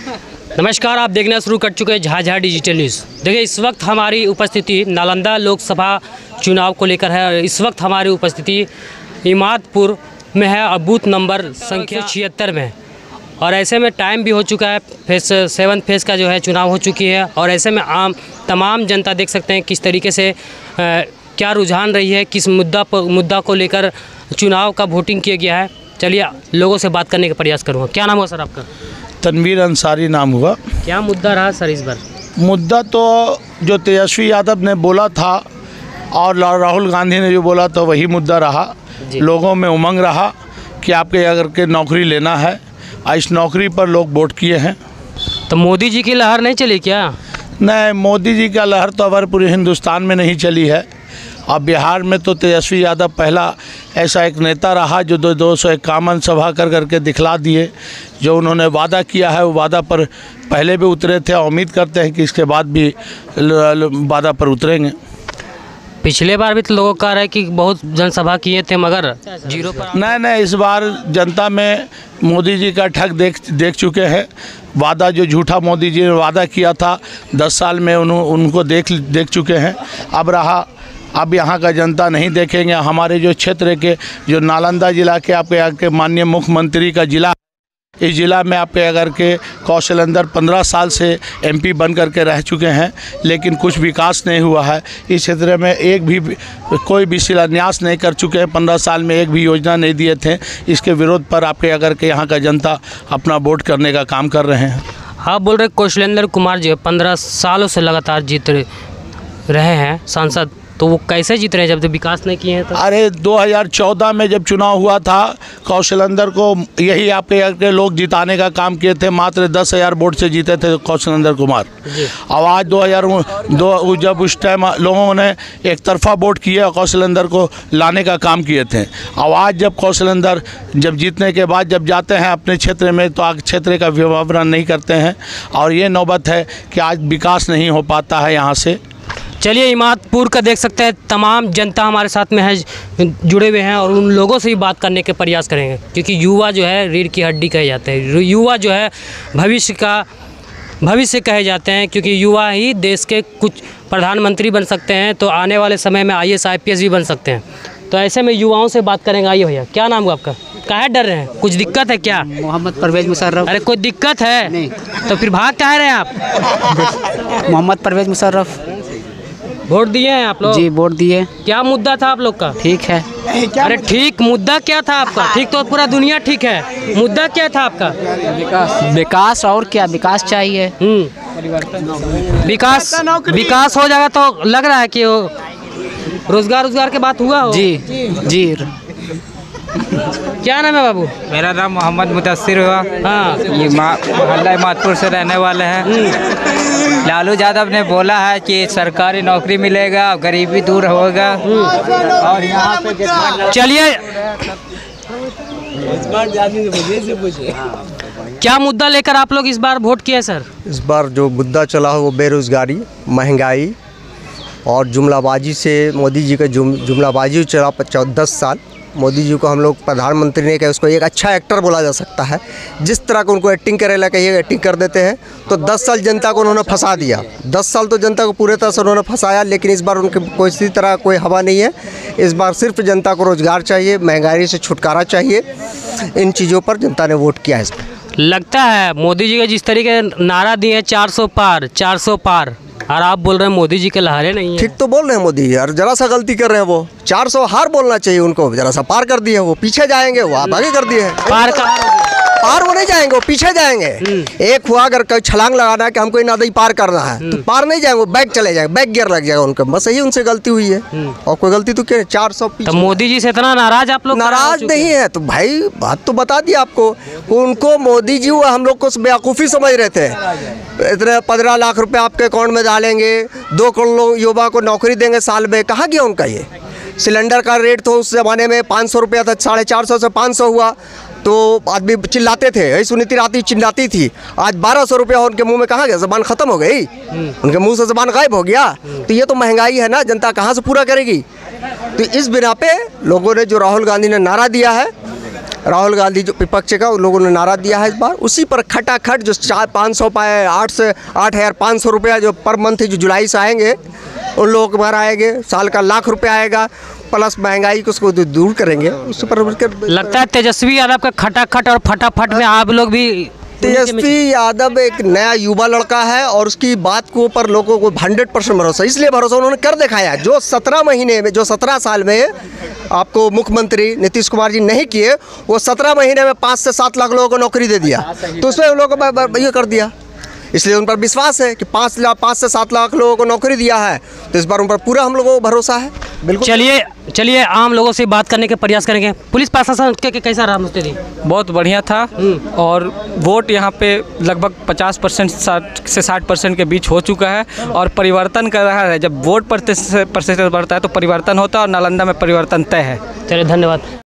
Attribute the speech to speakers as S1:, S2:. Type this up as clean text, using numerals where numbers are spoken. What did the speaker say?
S1: नमस्कार, आप देखना शुरू कर चुके हैं झाझा डिजिटल न्यूज़। देखिए, इस वक्त हमारी उपस्थिति नालंदा लोकसभा चुनाव को लेकर है। इस वक्त हमारी उपस्थिति इमादपुर में है और बूथ नंबर संख्या 76 में। और ऐसे में टाइम भी हो चुका है, सेवन्थ फेज़ का जो है चुनाव हो चुकी है। और ऐसे में तमाम जनता देख सकते हैं किस तरीके से क्या रुझान रही है, किस मुद्दा को लेकर चुनाव का वोटिंग किया गया है। चलिए लोगों से बात करने का प्रयास करूँगा। क्या नाम हुआ सर आपका?
S2: तनवीर अंसारी नाम हुआ।
S1: क्या मुद्दा रहा सर इस बार?
S2: मुद्दा तो जो तेजस्वी यादव ने बोला था और राहुल गांधी ने जो बोला था वही मुद्दा रहा। लोगों में उमंग रहा कि आपके अगर के नौकरी लेना है, इस नौकरी पर लोग वोट किए हैं।
S1: तो मोदी जी की लहर नहीं चली क्या?
S2: नहीं, मोदी जी का लहर तो अगर पूरे हिंदुस्तान में नहीं चली है। अब बिहार में तो तेजस्वी यादव पहला ऐसा एक नेता रहा जो 251 सभा कर करके दिखला दिए। जो उन्होंने वादा किया है वो वादा पर पहले भी उतरे थे और उम्मीद करते हैं कि इसके बाद भी वादा पर उतरेंगे।
S1: पिछले बार भी तो लोगों का रहा है कि बहुत जनसभा किए थे मगर जीरो पर।
S2: नहीं, इस बार जनता में मोदी जी का ठग देख चुके हैं। वादा जो झूठा मोदी जी ने वादा किया था 10 साल में उनको देख चुके हैं। अब यहाँ का जनता नहीं देखेंगे। हमारे जो क्षेत्र के जो नालंदा जिला के आपके माननीय मुख्यमंत्री का जिला, इस ज़िला में आपके अगर के कौशलेंद्र 15 साल से MP बन करके रह चुके हैं, लेकिन कुछ विकास नहीं हुआ है। इस क्षेत्र में कोई भी शिलान्यास नहीं कर चुके हैं। 15 साल में एक भी योजना नहीं दिए थे। इसके विरोध पर आपके अगर के यहाँ का जनता अपना वोट करने का काम कर रहे हैं।
S1: आप बोल रहे कौशलेंद्र कुमार जी 15 सालों से लगातार जीत रहे हैं सांसद, तो वो कैसे जीत रहे हैं जब विकास नहीं किए हैं तो?
S2: अरे 2014 में जब चुनाव हुआ था, कौशलेंद्र को यही आपके लोग जिताने का काम किए थे। मात्र 10,000 वोट से जीते थे कौशलेंद्र कुमार। अब आज 2002 जब उस टाइम लोगों ने एक तरफा वोट किए, कौशलेंद्र को लाने का काम किए थे। अब आज जब कौशलेंद्र जब जीतने के बाद जब जाते हैं अपने क्षेत्र में तो क्षेत्र का विवरण नहीं करते हैं। और ये नौबत है कि आज विकास नहीं हो पाता है यहाँ से।
S1: चलिए, इमादपुर का देख सकते हैं तमाम जनता हमारे साथ में है, जुड़े हुए हैं और उन लोगों से ही बात करने के प्रयास करेंगे। क्योंकि युवा जो है रीढ़ की हड्डी कहे जाते हैं। युवा जो है भविष्य कहे जाते हैं, क्योंकि युवा ही देश के कुछ प्रधानमंत्री बन सकते हैं, तो आने वाले समय में IAS IPS भी बन सकते हैं। तो ऐसे में युवाओं से बात करेंगे। आइए भैया, क्या नाम हुआ आपका? काहे डर रहे हैं? कुछ दिक्कत है क्या?
S3: मोहम्मद परवेज मुशर्रफ।
S1: अरे कोई दिक्कत है? नहीं। तो फिर भाग काहे रहे हैं आप?
S3: मोहम्मद परवेज मुशर्रफ।
S1: वोट दिए हैं आप लोग?
S3: जी, वोट दिए।
S1: क्या मुद्दा था आप लोग का?
S3: ठीक है।
S1: अरे ठीक, मुद्दा क्या था आपका? ठीक तो पूरा दुनिया ठीक है, मुद्दा क्या था आपका?
S3: विकास और क्या, विकास चाहिए।
S1: विकास हो जाएगा तो लग रहा है कि रोजगार के बात हुआ हो।
S3: जी।
S1: क्या नाम है बाबू?
S4: मेरा नाम मोहम्मद मुदस्सिर हुआ।
S1: हाँ,
S4: ये मोहल्ला इमादपुर से रहने वाले हैं। लालू यादव ने बोला है कि सरकारी नौकरी मिलेगा, गरीबी दूर होगा। और यहाँ पे
S1: चलिए, क्या मुद्दा लेकर आप लोग इस बार वोट किए सर?
S5: इस बार जो मुद्दा चला है वो बेरोज़गारी, महंगाई और जुमलाबाजी से मोदी जी का जुमलाबाजी चला 10 साल। मोदी जी को हम लोग प्रधानमंत्री ने कहा, उसको एक अच्छा एक्टर बोला जा सकता है। जिस तरह का उनको एक्टिंग करेला कहिए एक्टिंग कर देते हैं। तो 10 साल जनता को उन्होंने फंसा दिया। 10 साल तो जनता को पूरे तरह से उन्होंने फंसाया, लेकिन इस बार उनके किसी तरह कोई हवा नहीं है। इस बार सिर्फ जनता को रोज़गार चाहिए, महंगाई से छुटकारा चाहिए। इन चीज़ों पर जनता ने वोट किया है। इस पर
S1: लगता है मोदी जी के जिस तरीके नारा दिए हैं 400 पार, और आप बोल रहे हैं मोदी जी के लहरे नहीं है।
S5: ठीक तो बोल रहे हैं मोदी यार, जरा सा गलती कर रहे हैं वो। 400 हार बोलना चाहिए उनको, जरा सा पार कर दिए। वो पीछे जाएंगे, वो आप आगे कर दिए हैं। पार वो नहीं जाएंगे, वो पीछे जाएंगे। एक हुआ अगर कोई छलांग लगाना है कि हमको नदी पार करना है, तो पार नहीं जाएंगे, वो बैक चले जाएंगे, बैक गियर लग जाएगा उनका। बस यही उनसे गलती हुई है और कोई गलती तो क्या? 400
S1: तो मोदी जी से इतना नाराज आप लोग?
S5: नाराज नहीं है तो भाई बात तो बता दी आपको। उनको मोदी जी हम लोग को बेवकूफ़ी समझ रहे थे। इतने 15 लाख रुपए आपके अकाउंट में डालेंगे, 2 करोड़ युवा को नौकरी देंगे साल में। कहाँ गया उनका ये? सिलेंडर का रेट तो उस ज़माने में 500 रुपया था, 450 से 500 हुआ तो आदमी चिल्लाते थे। यही सुनीति राती चिल्लाती थी। आज 1200 रुपया उनके मुंह में कहाँ गया? ज़बान ख़त्म हो गई, उनके मुंह से ज़बान गायब हो गया। तो ये तो महंगाई है ना, जनता कहाँ से पूरा करेगी? तो इस बिना पे लोगों ने जो राहुल गांधी ने नारा दिया है राहुल गांधी जो विपक्ष का उन लोगों ने नारा दिया है इस बार, उसी पर खटाखट जो 400-500 पाए 8,500 रुपया जो पर मंथ जो जुलाई से आएंगे उन लोगों के बाहर आएंगे, साल का लाख रुपया आएगा, प्लस महंगाई को उसको दूर करेंगे। उस पर
S1: लगता है तेजस्वी यादव का खटाखट और फटाफट में आप लोग भी
S5: तेजस्वी यादव एक नया युवा लड़का है और उसकी बात को पर लोगों को 100% भरोसा, इसलिए भरोसा उन्होंने कर दिखाया। जो 17 महीने में, जो 17 साल में आपको मुख्यमंत्री नीतीश कुमार जी नहीं किए, वो 17 महीने में 5 से 7 लाख लोगों को नौकरी दे दिया। तो उसमें उन लोगों को ये कर दिया, इसलिए उन पर विश्वास है कि 5 से 7 लाख लोगों को नौकरी दिया है, तो इस बार उन पर पूरा हम लोगों को भरोसा है। बिल्कुल।
S1: चलिए आम लोगों से बात करने के प्रयास करेंगे। पुलिस प्रशासन के कैसा रहा मुस्तैदी?
S6: बहुत बढ़िया था और वोट यहाँ पे लगभग 50% से 60% के बीच हो चुका है और परिवर्तन कर रहा है। जब वोट प्रतिशत बढ़ता है तो परिवर्तन होता है और नालंदा में परिवर्तन तय है।
S1: चलिए धन्यवाद।